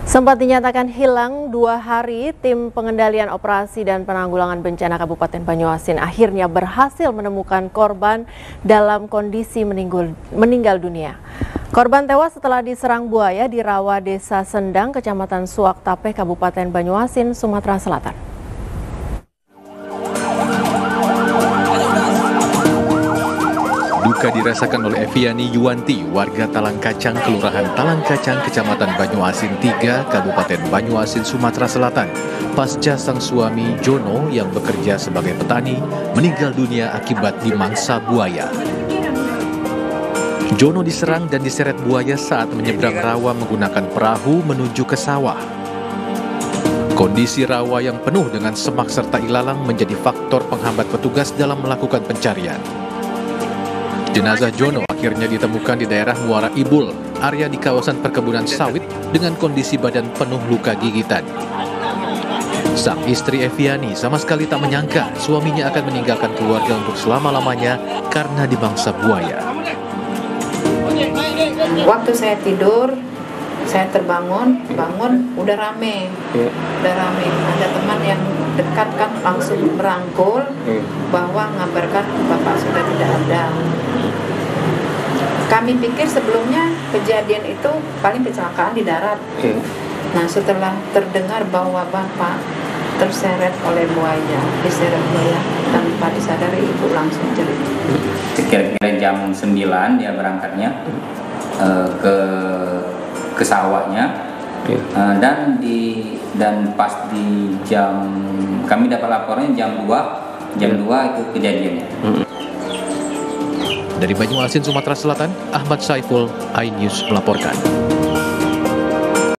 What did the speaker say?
Sempat dinyatakan hilang 2 hari, tim pengendalian operasi dan penanggulangan bencana Kabupaten Banyuasin akhirnya berhasil menemukan korban dalam kondisi meninggal dunia. Korban tewas setelah diserang buaya di rawa Desa Sendang, Kecamatan Suak Tapeh, Kabupaten Banyuasin, Sumatera Selatan. Duka dirasakan oleh Eviani Yuwanti, warga Talangkacang, Kelurahan Talangkacang, Kecamatan Banyuasin 3, Kabupaten Banyuasin, Sumatera Selatan. Pasca sang suami Jono yang bekerja sebagai petani meninggal dunia akibat dimangsa buaya. Jono diserang dan diseret buaya saat menyeberang rawa menggunakan perahu menuju ke sawah. Kondisi rawa yang penuh dengan semak serta ilalang menjadi faktor penghambat petugas dalam melakukan pencarian. Jenazah Jono akhirnya ditemukan di daerah Muara Ibul, area di kawasan perkebunan sawit dengan kondisi badan penuh luka gigitan. Sang istri Eviani sama sekali tak menyangka suaminya akan meninggalkan keluarga untuk selama-lamanya karena dimangsa buaya. Waktu saya tidur, saya bangun udah rame. Ada teman yang dekat kan langsung merangkul bahwa ngabarkan bapak sudah tidak ada. Kami pikir sebelumnya kejadian itu paling kecelakaan di darat. Nah, setelah terdengar bahwa bapak terseret oleh buaya, diseret buaya tanpa disadari, ibu langsung cerita. Kira-kira jam 9 dia berangkatnya ke sawahnya, dan pas di jam kami dapat laporannya jam 2 itu kejadiannya. Dari Banyuasin, Sumatera Selatan, Ahmad Saiful, iNews melaporkan.